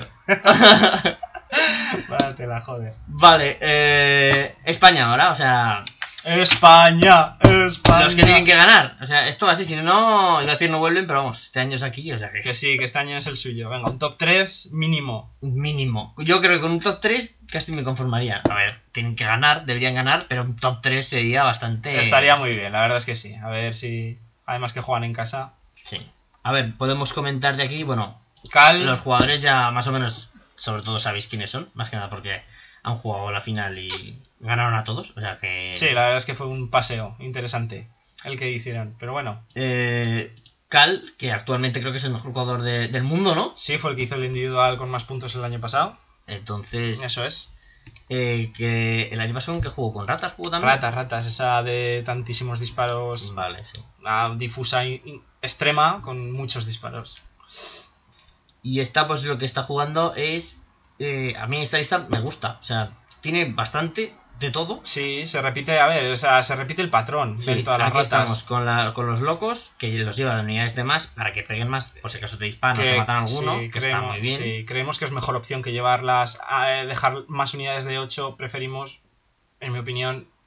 Váyatela, joder. Vale, eh, España ahora, o sea, España, España. los que tienen que ganar. O sea, esto va así, si no, iba a decir no vuelven, pero vamos, este año es aquí, o sea que Que sí, que este año es el suyo. Venga, un top tres mínimo. mínimo. Yo creo que con un top tres casi me conformaría. A ver, tienen que ganar, deberían ganar, pero un top tres sería bastante... Estaría muy bien, la verdad es que sí. A ver si... Además que juegan en casa. Sí. A ver, podemos comentar de aquí, bueno, Cal... los jugadores ya más o menos, sobre todo sabéis quiénes son, más que nada porque han jugado la final y ganaron a todos, o sea que... Sí, la verdad es que fue un paseo interesante el que hicieron. Pero bueno, Eh, Cal, que actualmente creo que es el mejor jugador de- del mundo, ¿no? sí, fue el que hizo el individual con más puntos el año pasado. Entonces, Eso es. eh, que el año pasado que jugó con ratas, jugó también. Ratas, ratas, esa de tantísimos disparos. Vale, sí. Una difusa in- in- extrema con muchos disparos. Y esta, pues lo que está jugando es... eh, a mí esta lista me gusta, o sea, tiene bastante de todo. Sí, se repite, a ver, o sea, se repite el patrón Sí, de todas las aquí ratas. estamos con, la, con los locos, que los lleva de unidades de más para que peguen más, por si acaso te disparan o te matan alguno, sí, que creemos, está muy bien. sí, creemos que es mejor opción que llevarlas a eh, dejar más unidades de ocho. Preferimos, en mi opinión,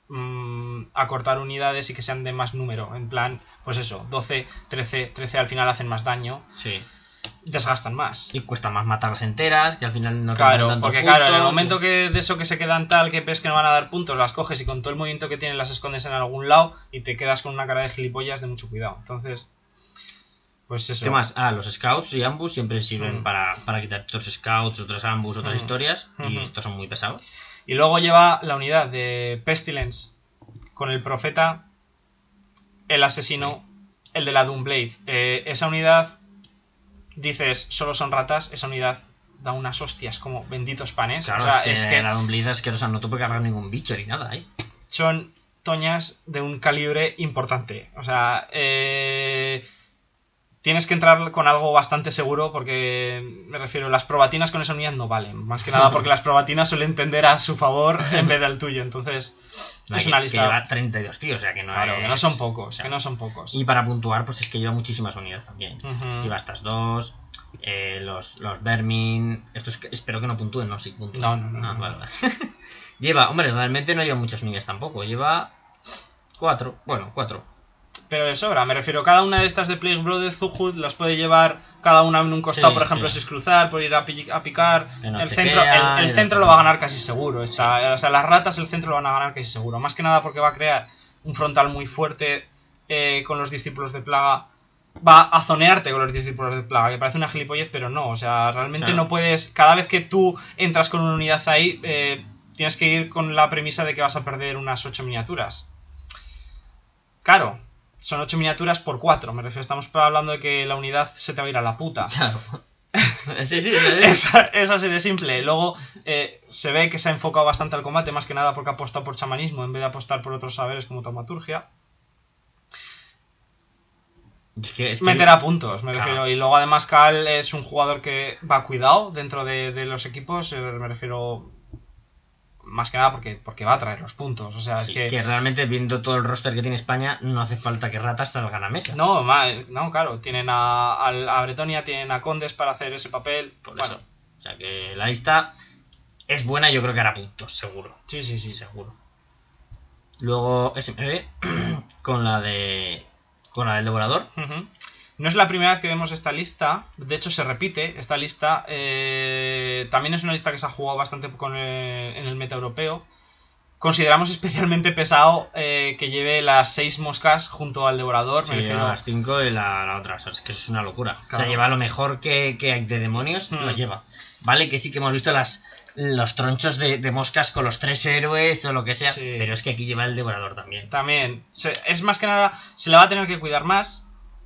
mmm, acortar unidades y que sean de más número. En plan, pues eso, doce, trece, trece al final hacen más daño. Sí. Desgastan más. Y cuesta más matarlas enteras, que al final no te Claro, dan tantos porque puntos, claro, en el momento y... que de eso que se quedan tal, que ves que no van a dar puntos, las coges y con todo el movimiento que tienen las escondes en algún lado y te quedas con una cara de gilipollas de mucho cuidado. Entonces, pues eso. ¿Qué más? Ah, los scouts y ambus siempre sirven Mm. para, para quitar otros scouts, otros ambus, otras Mm. historias, y Ujú. estos son muy pesados. Y luego lleva la unidad de Pestilence con el profeta, el asesino, el de la Doomblade. Eh, esa unidad, dices, solo son ratas, esa unidad da unas hostias como benditos panes. Claro, o sea, es que, es que la Doomblade es que, o sea, no te puede cargar ningún bicho ni nada, ¿eh? son toñas de un calibre importante. O sea, eh, tienes que entrar con algo bastante seguro porque, me refiero, las probatinas con esa unidad no valen. Más que nada porque las probatinas suelen tender a su favor en vez del tuyo. Entonces, No, es que- una que lista... lleva treinta y dos tíos, o sea que no Claro, es... que no son pocos, o sea, que no son pocos. Y para puntuar, pues es que lleva muchísimas unidades también. Ujú. Lleva estas dos, eh, los, los Vermin... Estos que- espero que no puntúen, ¿no? Sí, puntúen. No, no, no, Ah, no. vale, vale. Lleva, hombre, realmente no lleva muchas unidades tampoco. Lleva cuatro, bueno, cuatro. Pero de sobra, me refiero, cada una de estas de Plague Brother, Zuhud, las puede llevar cada una en un costado, Sí, por ejemplo, sí. si es cruzar, por ir a, pi- a picar. Que no El chequea, centro, el, el y centro de- lo va a ganar casi seguro. Está, o sea, las ratas el centro lo van a ganar casi seguro. Más que nada porque va a crear un frontal muy fuerte eh, con los discípulos de plaga. Va a zonearte con los discípulos de plaga, que parece una gilipollez, pero no. O sea, realmente Claro. no puedes. Cada vez que tú entras con una unidad ahí, eh, tienes que ir con la premisa de que vas a perder unas ocho miniaturas. Claro, son ocho miniaturas por cuatro. Me refiero, estamos hablando de que la unidad se te va a ir a la puta. Claro. sí, sí, sí. Es, es así de simple. Luego eh, se ve que se ha enfocado bastante al combate, más que nada porque ha apostado por chamanismo en vez de apostar por otros saberes como taumaturgia. Es que, es que- Meterá puntos, me Claro. refiero. Y luego además Cal es un jugador que va cuidado dentro de, de los equipos. eh, Me refiero más que nada porque, porque va a traer los puntos. O sea, sí, es que... que realmente viendo todo el roster que tiene España, no hace falta que ratas salgan a mesa. No, ma- no, claro. Tienen a, a, a Bretonia, tienen a Condes para hacer ese papel. Por Bueno, eso. O sea que la lista es buena, yo creo que hará puntos, seguro. sí, sí, sí. Sí, seguro. Luego S M B con la de. Con la del devorador. Ujú. No es la primera vez que vemos esta lista, de hecho se repite esta lista, eh, también es una lista que se ha jugado bastante con el- en el meta europeo. Consideramos especialmente pesado eh, que lleve las seis moscas junto al devorador, Sí, me refiero... lleva las cinco y la, la otra. O sea, es que eso es una locura. O Claro. sea, lleva lo mejor que, que hay de demonios, Hmm. lo lleva. Vale, que sí que hemos visto las los tronchos de, de moscas con los tres héroes o lo que sea, Sí. pero es que aquí lleva el devorador también. También, se- es más que nada, se le va a tener que cuidar más,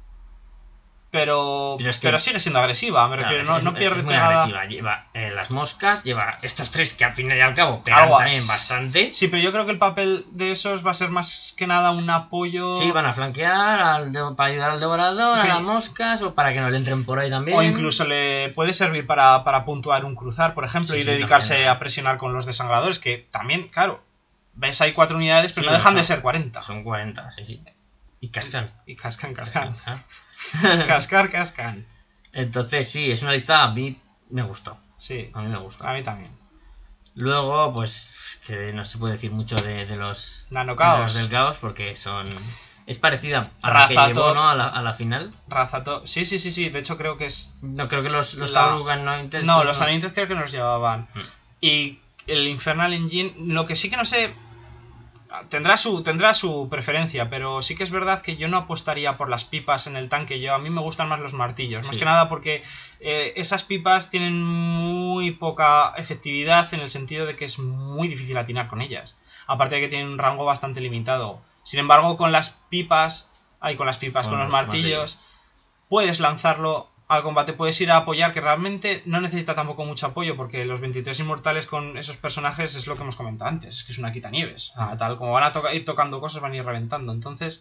pero, Pero es que- pero sigue siendo agresiva, me Claro, refiero, es- no, es- no es pierde muy pegada. agresiva. Lleva eh, las moscas, lleva estos tres que al fin y al cabo pegan Algo también as- bastante. Sí, pero yo creo que el papel de esos va a ser más que nada un apoyo... Sí, van a flanquear al de- para ayudar al devorador, Ok. a las moscas o para que no le entren por ahí también. O incluso le puede servir para, para puntuar un cruzar, por ejemplo, Sí, y sí, dedicarse también. a presionar con los desangradores, que también, claro, ves hay cuatro unidades, pero Sí, no dejan son- de ser cuarenta. Son cuarenta, sí, sí. Y cascan. Y cascan, cascan. Ah. Cascar, cascan. Entonces sí, es una lista a mí me gustó. Sí, A mí me gusta. a mí también. Luego, pues, que no se puede decir mucho de, de los, Nanocaos. de los del caos porque son... Es parecida a la que Raza llevó, top. ¿no? A la, a la final. Razato. Sí, sí, sí, sí. De hecho, creo que es. No, creo que los, los La- Taurugan no intentan- No, los Anintes creo que nos llevaban. Mm. Y el Infernal Engine, lo que sí que no sé. Tendrá su, tendrá su preferencia, pero sí que es verdad que yo no apostaría por las pipas en el tanque. Yo, a mí me gustan más los martillos. Más Sí. que nada porque eh, esas pipas tienen muy poca efectividad en el sentido de que es muy difícil atinar con ellas. Aparte de que tienen un rango bastante limitado. Sin embargo, con las pipas, ay, con las pipas, con, Con los los martillos, puedes lanzarlo al combate, puedes ir a apoyar, que realmente no necesita tampoco mucho apoyo, porque los veintitrés inmortales con esos personajes es lo que hemos comentado antes, es que es una quitanieves. O sea, tal como van a toca- ir tocando cosas, van a ir reventando. Entonces,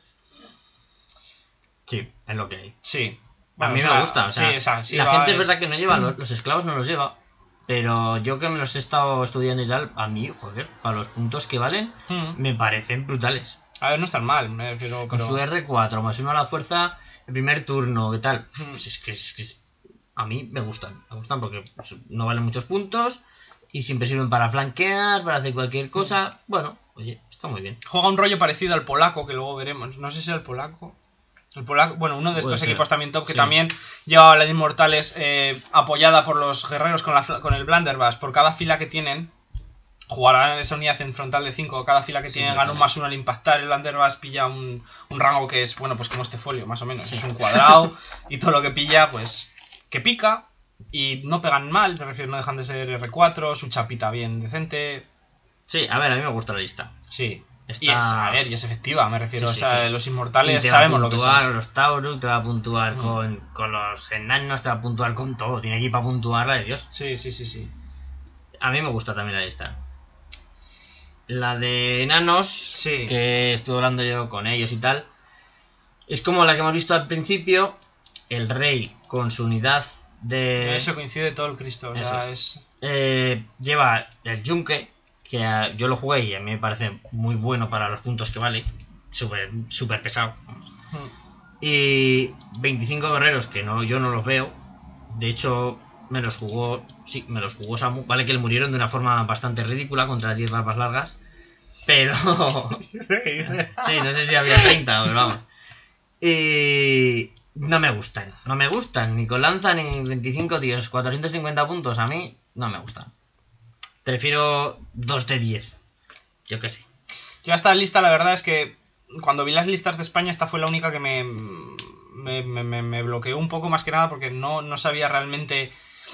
Sí, es lo que hay. sí. a mí es me una- gusta, o sea, sí, esa- sí la va, gente es es- verdad que no lleva, los, los esclavos no los lleva, pero yo que me los he estado estudiando y tal, a mí, joder, para los puntos que valen, Mm. me parecen brutales. A ver, no están mal, me refiero, Con pero... su R cuatro, más uno a la fuerza, el primer turno, ¿qué tal? Mm. Pues es que, es que es- a mí me gustan, me gustan porque pues, no valen muchos puntos y siempre sirven para flanquear, para hacer cualquier cosa. Bueno, oye, está muy bien. Juega un rollo parecido al polaco, que luego veremos. No sé si es el polaco. El polaco, bueno, uno de estos Puede equipos ser. también top, que Sí. también llevaba la de Inmortales eh, apoyada por los guerreros con, la, fla- con el Blunderbuss. Por cada fila que tienen, jugarán en esa unidad en frontal de cinco. Cada fila que Sí, tienen sí, gana un sí. más uno al impactar. El Blunderbuss pilla un, un rango que es, bueno, pues como este folio, más o menos. Sí. Es un cuadrado y todo lo que pilla, pues, que pica. Y no pegan mal, me refiero, no dejan de ser R cuatro, su chapita bien decente. Sí, a ver, a mí me gusta la lista. Sí. Está... Y es, a ver, y es efectiva, me refiero. Sí, sí, o sea, sí. los Y Inmortales te va a sabemos lo que puntuar son. los Taurus, te va a puntuar Mm. con, con los enanos, te va a puntuar con todo. Tiene aquí para puntuar la de Dios. Sí, sí, sí, sí. A mí me gusta también la lista. La de enanos, Sí. que estuve hablando yo con ellos y tal, es como la que hemos visto al principio. El rey con su unidad de... Eso coincide todo el Cristo, o Eso sea, es. es... Eh, lleva el yunque, que eh, yo lo jugué y a mí me parece muy bueno para los puntos que vale. Súper súper pesado. Vamos. Y veinticinco guerreros que no yo no los veo. De hecho, me los jugó... Sí, me los jugó Samu. Vale que le murieron de una forma bastante ridícula contra diez barbas largas. Pero... sí, no sé si había treinta, pero vamos. Y... no me gustan. No me gustan. Ni con lanza ni veinticinco tíos. cuatrocientos cincuenta puntos a mí no me gustan. Prefiero dos de diez. Yo qué sé. Yo esta lista, la verdad es que cuando vi las listas de España, esta fue la única que me, me, me, me- me bloqueó un poco, más que nada porque no, no sabía realmente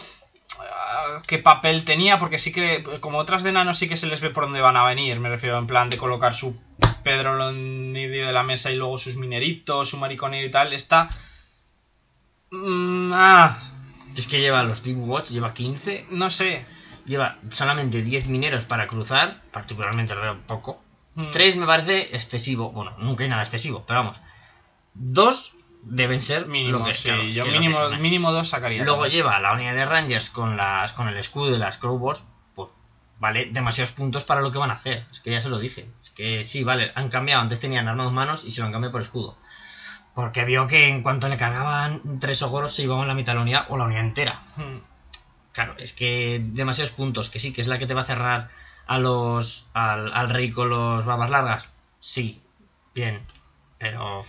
ah, qué papel tenía, porque sí que, como otras de enanos, sí que se les ve por dónde van a venir. Me refiero en plan de colocar su Pedro en medio de la mesa y luego sus mineritos, su mariconero y tal. Esta... mm, ah, Es que lleva los Deep Watch, lleva quince. no sé. Lleva solamente diez mineros para cruzar. Particularmente lo veo poco. Mm. tres me parece excesivo. Bueno, nunca hay nada excesivo, pero vamos. dos deben ser Mínimo, lo que, sí. claro, es Yo que lo mínimo, que son, ¿eh? mínimo dos sacaría. Luego también. lleva la unidad de Rangers con las con el escudo y las Crowbars. Pues vale, demasiados puntos para lo que van a hacer. Es que ya se lo dije. Es que sí, vale, han cambiado. Antes tenían armas dos manos y se lo han cambiado por escudo. Porque vio que en cuanto le cargaban tres ogoros se iban la mitad de la unidad o la unidad entera. Mm. Claro, es que demasiados puntos. Que sí, que es la que te va a cerrar a los al, al rey con los barbas largas. Sí, bien. Pero...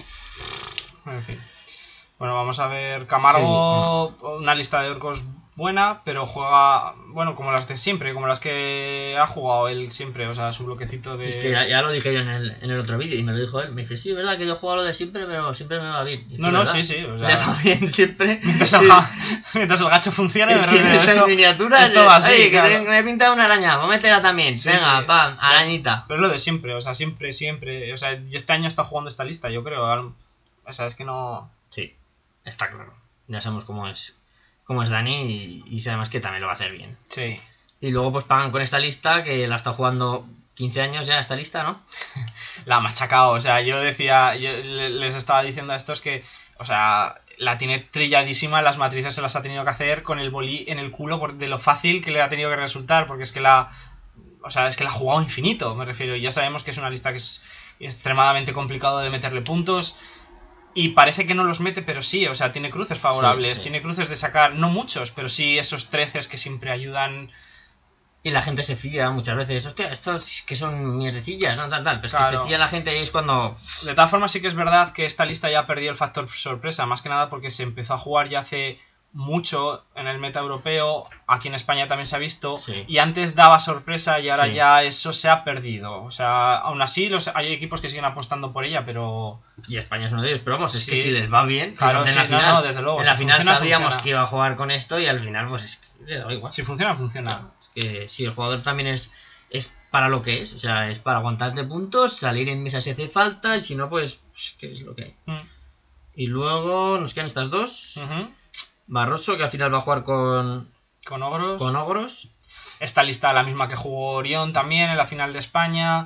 En fin. Bueno, vamos a ver. Camargo, una lista de orcos buena, pero juega, bueno, como las de siempre, como las que ha jugado él siempre, o sea, su bloquecito de... Es que ya, ya lo dije yo en el, en el otro vídeo y me lo dijo él. Me dice, sí, verdad que yo juego lo de siempre, pero siempre me va bien. Y es que No, es no, verdad. sí, sí, o sea- Le va bien siempre. Mientras el, ga- mientras el gacho funcione, me Es que refiero, estas esto, miniaturas, esto va así, oye, que, claro. te- que me he pintado una araña, vamos a meterla también. Sí, Venga, sí. pam, arañita. Pero es lo de siempre, o sea, siempre, siempre, o sea, y este año está jugando esta lista, yo creo, al- o sea, es que no... Sí, está claro. Ya sabemos cómo es cómo es Dani y, y sabemos que también lo va a hacer bien. Sí. Y luego pues pagan con esta lista, que la está jugando quince años ya esta lista, ¿no? La ha machacado, o sea, yo decía, yo le- les estaba diciendo a estos que, o sea, la tiene trilladísima, las matrices se las ha tenido que hacer con el bolí en el culo por- de lo fácil que le ha tenido que resultar, porque es que la, o sea, es que la ha jugado infinito, me refiero, y ya sabemos que es una lista que es extremadamente complicado de meterle puntos, y parece que no los mete, pero sí, o sea, tiene cruces favorables, Sí, sí. tiene cruces de sacar, no muchos, pero sí esos treces que siempre ayudan. Y la gente se fía muchas veces, hostia, estos que son mierdecillas, no tal, tal. Pero es que Claro. se fía la gente y es cuando... De todas formas, sí que es verdad que esta lista ya perdió el factor sorpresa, más que nada porque se empezó a jugar ya hace mucho en el meta europeo, aquí en España también se ha visto, Sí. y antes daba sorpresa y ahora Sí. ya eso se ha perdido. O sea, aún así los, hay equipos que siguen apostando por ella, pero... Y España es uno de ellos, pero vamos, es que Sí. si les va bien... Claro, fíjate, en sí, la no, final, no, desde luego, en la si final funciona, sabíamos funciona. que iba a jugar con esto y al final pues es que le da igual. Si funciona, funciona. Es que si el jugador también es, es para lo que es, o sea, es para aguantarte puntos, salir en mesa si hace falta, y si no, pues, pues que es lo que hay. Mm. Y luego nos quedan estas dos. Ujú. Barroso, que al final va a jugar con, Con ogros. con ogros. Esta lista la misma que jugó Orión también en la final de España.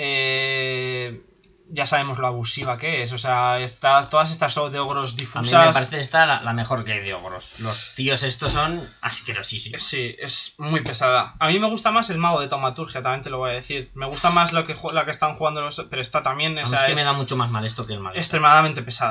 Eh, ya sabemos lo abusiva que es. O sea, está, todas estas son de ogros A mí difusas. me parece esta la, la mejor que hay de ogros. Los tíos estos son asquerosísimos. Sí, es muy pesada. A mí me gusta más el mago de taumaturgia, también te lo voy a decir. Me gusta más lo que, ju- la que están jugando los... Pero esta también A o mí sea, es que es me da mucho más mal esto que el mal. extremadamente pesada.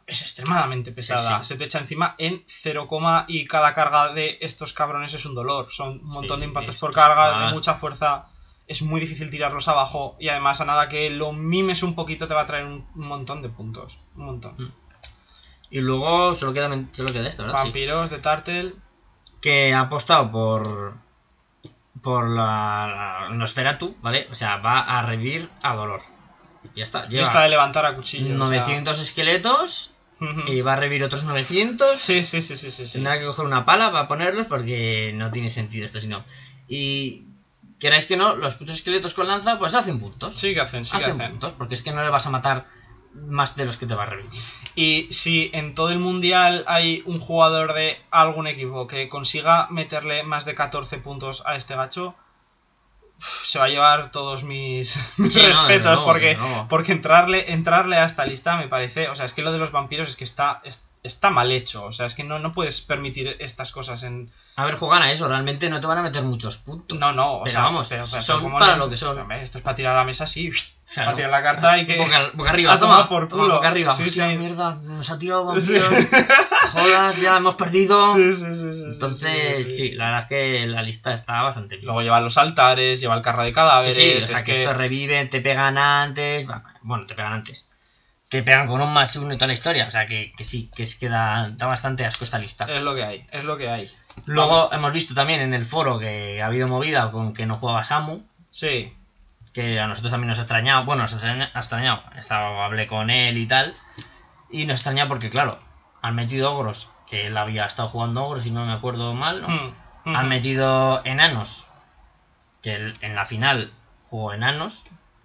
es extremadamente pesada. Sí, sí. Se te echa encima en cero, y cada carga de estos cabrones es un dolor. Son un montón Sí, de impactos es- por es carga, fatal. de mucha fuerza. Es muy difícil tirarlos abajo. Y además, a nada que lo mimes un poquito, te va a traer un, un montón de puntos. Un montón. Mm. Y luego solo queda, solo queda esto, ¿verdad? Sí. Vampiros de Turtle. Que ha apostado por por la, la Nosferatu, ¿vale? O sea, va a revivir a Dolor. Ya está. Lleva Lista de levantar a cuchillo. novecientos esqueletos O sea... y va a revivir otros novecientos. Sí, sí, sí, sí, sí, sí. Tendrá que coger una pala para ponerlos porque no tiene sentido esto si no. Y queráis que no, los putos esqueletos con lanza pues hacen puntos. Sí que hacen, sí que hacen hacen. puntos, porque es que no le vas a matar más de los que te va a revivir. Y si en todo el mundial hay un jugador de algún equipo que consiga meterle más de catorce puntos a este gacho, se va a llevar todos mis, mis Sí, no, desde respetos, luego, porque, desde luego. porque entrarle, entrarle a esta lista me parece, o sea, es que lo de los vampiros es que está, es- está mal hecho, o sea, es que no, no puedes permitir estas cosas en... A ver, juegan a eso, realmente no te van a meter muchos puntos. No, no, o pero sea, vamos, pero, pero, son ¿cómo para le- lo que son. Hombre, esto es para tirar a la mesa así, Claro. para tirar la carta y que... Boca, boca arriba, a tomar toma, por toma, culo. boca arriba. Sí, Hostia, sí. mierda, nos ha tirado vampiros. Jodas, ya hemos perdido. Sí, sí, sí, sí, sí, Entonces, sí, sí, sí. la verdad es que la lista está bastante bien. Luego lleva los altares, lleva el carro de Sí, cadáveres, sí, o sea, es que, que... esto revive, te pegan antes. Bueno, te pegan antes. Te pegan con un más uno y toda la historia. O sea, que, que sí, que es que da, da bastante asco esta lista. Es lo que hay, es lo que hay. Luego Vamos. hemos visto también en el foro que ha habido movida con que no jugaba Samu. Sí, Que a nosotros también nos ha extrañado. Bueno, nos ha extraña- ha extrañado. Estaba, hablé con él y tal. Y nos extraña porque, claro, han metido ogros. Que él había estado jugando ogros, si no me acuerdo mal, ¿no? Hmm, hmm. Han metido enanos. Que él en la final jugó enanos.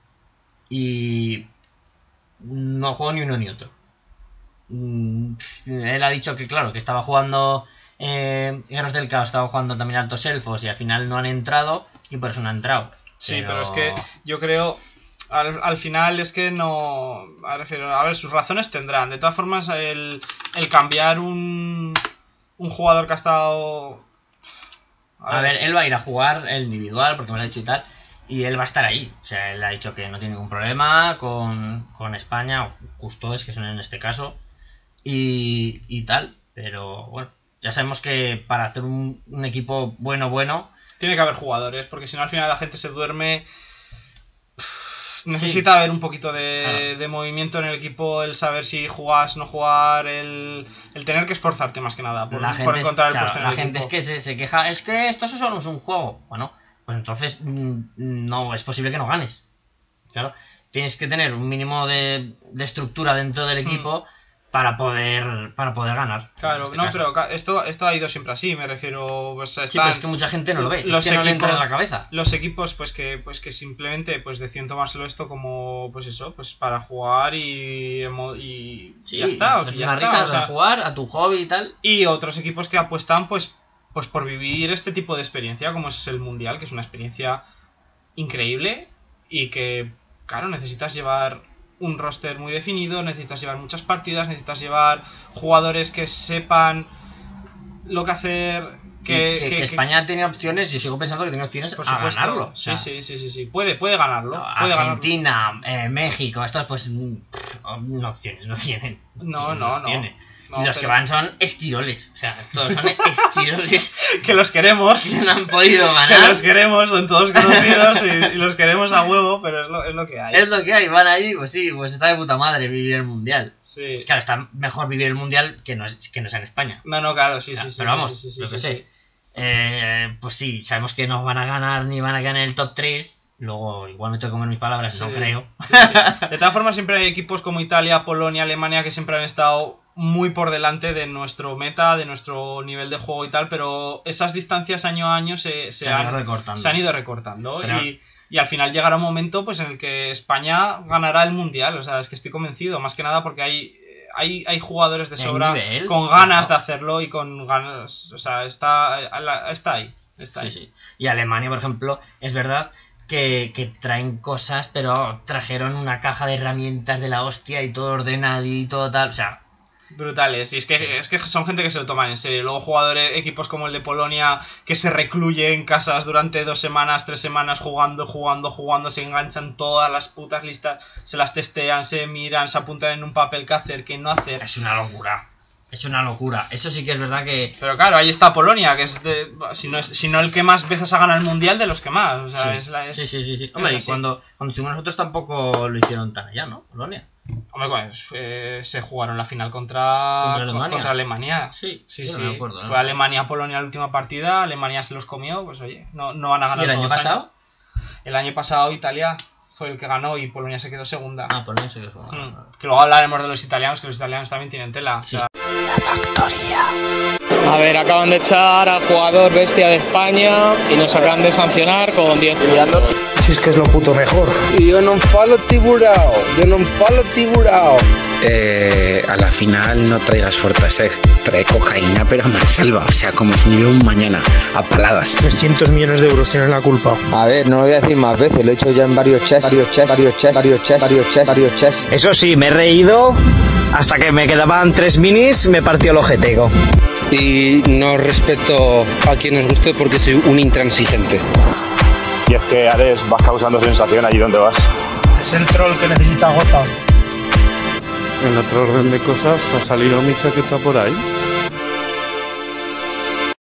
Y no jugó ni uno ni otro. Mm, Él ha dicho que, claro, que estaba jugando eh, Guerreros del Caos, estaba jugando también Altos Elfos y al final no han entrado y por eso no han entrado. Sí, pero... es que yo creo, al, al final es que no... A, refiero, a ver, sus razones tendrán. De todas formas, el, el cambiar un, un jugador que ha estado... A ver, él va a ir a jugar el individual porque me lo ha dicho y tal. Y él va a estar ahí. O sea, él ha dicho que no tiene ningún problema con, con España, o Custodes, que son en este caso. Y, y tal. Pero bueno, ya sabemos que para hacer un, un equipo bueno, bueno... Tiene que haber jugadores, porque si no al final la gente se duerme. Necesita haber un poquito de, Claro. de movimiento en el equipo, el saber si jugas, no jugar, el, el tener que esforzarte más que nada por, la por gente, es, encontrar el claro, puesto en la el gente es equipo. que se, se queja, es que esto solo es un juego. Bueno, pues entonces mm, no es posible que no ganes. Claro, tienes que tener un mínimo de, de estructura dentro del equipo para poder para poder ganar. Claro, en este no, caso. pero ca- esto, esto ha ido siempre así, me refiero, pues Sí, están pero es que mucha gente no lo ve, los es que no le equipos- entra en la cabeza. los equipos pues que pues que simplemente pues deciden tomárselo esto como pues eso, pues para jugar y, emo- y Sí, ya está, echarte y ya una está, risa o sea, a jugar a tu hobby y tal. y otros equipos que apuestan pues pues por vivir este tipo de experiencia como es el mundial, que es una experiencia increíble y que claro, necesitas llevar un roster muy definido, necesitas llevar muchas partidas, necesitas llevar jugadores que sepan lo que hacer, que, Y que, que que- España tiene opciones, yo sigo pensando que tiene opciones por a supuesto, ganarlo. O sí, sea, sí, sí, sí, sí, puede, puede ganarlo, puede ganarlo. Argentina, eh, México, estos pues mm, no opciones, no tienen. No, tienen no, no. opciones. No, y los que pero- van son esquiroles, o sea, todos son esquiroles que los queremos, que no han podido que ganar. los queremos, son todos conocidos y, y los queremos a huevo, pero es lo, es lo que hay. Es lo que hay, van ahí, pues sí, pues está de puta madre vivir el mundial. Sí. Claro, está mejor vivir el mundial que no, es, que no sea en España. No, no, claro, sí, sí, Claro, sí. pero sí, vamos, sí, sí, lo sí, que sí, sé. sí. Eh, pues sí, sabemos que no van a ganar ni van a ganar el top tres. Luego, igual me tengo que comer mis palabras, no Sí, creo. sí, sí. De todas formas, siempre hay equipos como Italia, Polonia, Alemania que siempre han estado muy por delante de nuestro meta, de nuestro nivel de juego y tal, pero esas distancias año a año se, se, Se han ido han, recortando. se han ido recortando. Pero- Y, y al final llegará un momento pues en el que España ganará el Mundial, o sea, es que estoy convencido, más que nada porque hay... Hay, hay jugadores de Hay sobra nivel, con ganas claro. de hacerlo y con ganas, o sea, está, está ahí, está Sí, ahí. sí. Y Alemania, por ejemplo, es verdad que, que traen cosas, pero trajeron una caja de herramientas de la hostia y todo ordenadito, tal. O sea, brutales. Y es que, Sí. es que son gente que se lo toman en serio. Luego jugadores, equipos como el de Polonia, que se recluye en casas durante dos semanas, tres semanas, jugando, jugando, jugando, se enganchan todas las putas listas, se las testean, se miran, se apuntan en un papel qué hacer, qué no hacer. Es una locura. Es una locura. Eso sí que es verdad que... Pero claro, ahí está Polonia, que es, de, si, no es si no el que más veces ha ganado el mundial, de los que más. O sea, sí. es la, es, sí, sí, sí, sí. es Hombre, y así. cuando, cuando estuvimos nosotros tampoco lo hicieron tan allá, ¿no? Polonia. Hombre, pues, eh, se jugaron la final contra, ¿Contra Alemania? contra Alemania. Sí, Sí, yo sí. no me acuerdo, ¿no? Fue Alemania-Polonia la última partida, Alemania se los comió, pues oye, no, no van a ganar ¿Y el año todos los pasado? años. El año pasado Italia fue el que ganó y Polonia se quedó segunda. Ah, Polonia sí que es bueno. Mm. Que luego hablaremos de los italianos, que los italianos también tienen tela. Sí. O sea, A ver, acaban de echar al jugador bestia de España y nos acaban de sancionar con diez. Si es que es lo puto mejor. Yo no falo tiburao, yo no falo tiburao. Eh, a la final no traigas Fortaseg, trae cocaína pero a mansalva, o sea, como si no hubiera un mañana, a paladas. trescientos millones de euros tienen la culpa. A ver, no lo voy a decir más veces, lo he hecho ya en varios chess, varios chess, varios chess, varios chess, varios chess, varios chess. Eso sí, me he reído hasta que me quedaban tres minis, me partió el ojetego. Y no respeto a quien os guste porque soy un intransigente. Si es que Ares vas causando sensación allí donde vas. Es el troll que necesita Gotham. En otro orden de cosas, ¿ha salido mi chaqueta por ahí?